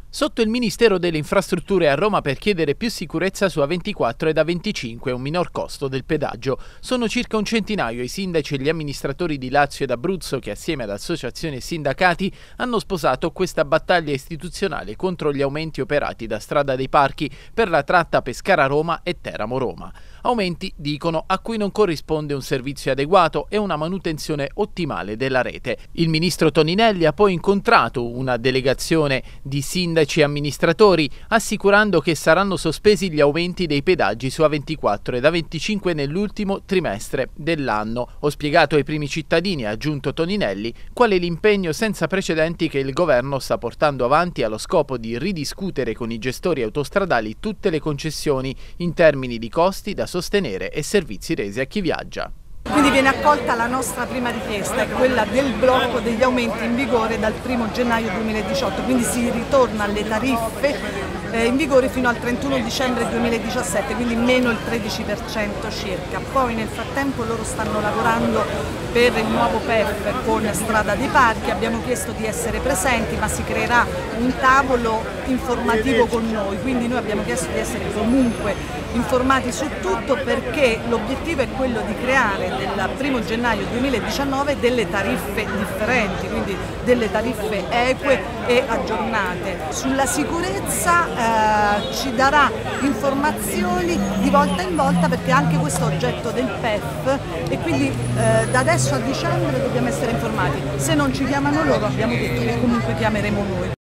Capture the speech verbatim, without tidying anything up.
Sotto il Ministero delle Infrastrutture a Roma per chiedere più sicurezza su A ventiquattro ed A venticinque e un minor costo del pedaggio. Sono circa un centinaio i sindaci e gli amministratori di Lazio ed Abruzzo che assieme ad associazioni e sindacati hanno sposato questa battaglia istituzionale contro gli aumenti operati da Strada dei Parchi per la tratta Pescara-Roma e Teramo-Roma. Aumenti, dicono, a cui non corrisponde un servizio adeguato e una manutenzione ottimale della rete. Il ministro Toninelli ha poi incontrato una delegazione di sindaci e amministratori, assicurando che saranno sospesi gli aumenti dei pedaggi su A ventiquattro ed A venticinque nell'ultimo trimestre dell'anno. Ho spiegato ai primi cittadini, ha aggiunto Toninelli, qual è l'impegno senza precedenti che il governo sta portando avanti allo scopo di ridiscutere con i gestori autostradali tutte le concessioni in termini di costi da sostenere e servizi resi a chi viaggia. Quindi viene accolta la nostra prima richiesta, è quella del blocco degli aumenti in vigore dal primo gennaio duemiladiciotto, quindi si ritorna alle tariffe eh, in vigore fino al trentuno dicembre duemiladiciassette, quindi meno il tredici per cento circa. Poi nel frattempo loro stanno lavorando per il nuovo P E F con Strada dei Parchi, abbiamo chiesto di essere presenti, ma si creerà un tavolo informativo con noi, quindi noi abbiamo chiesto di essere comunque informati su tutto perché l'obiettivo è quello di creare dal primo gennaio duemiladiciannove delle tariffe differenti, quindi delle tariffe eque e aggiornate. Sulla sicurezza eh, ci darà informazioni di volta in volta perché anche questo è oggetto del P E F e quindi eh, da adesso a dicembre dobbiamo essere informati. Se non ci chiamano loro abbiamo detto che comunque chiameremo noi.